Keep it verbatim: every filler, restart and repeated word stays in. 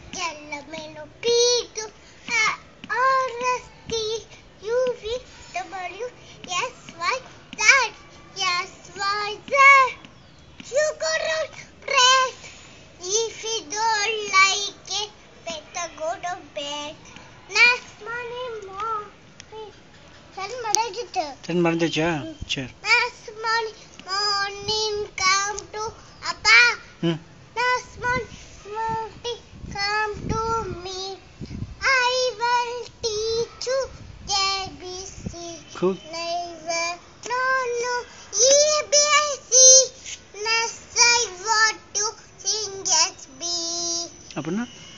L M N O P Q R S T U V W X Y Z X Y Z. You gotta press. If you don't like it, better go to bed. Next morning, mom. Send ಮಾಡಿದ್ದೆ. Send ಮಾಡಿದ್ಯಾ? Sure. Next morning, morning come to Appa. Hmm. Next morning, morning come to me. I will teach you A B C. Cool. Neither, no, no, E B C. Next I want to sing S B. Apa na?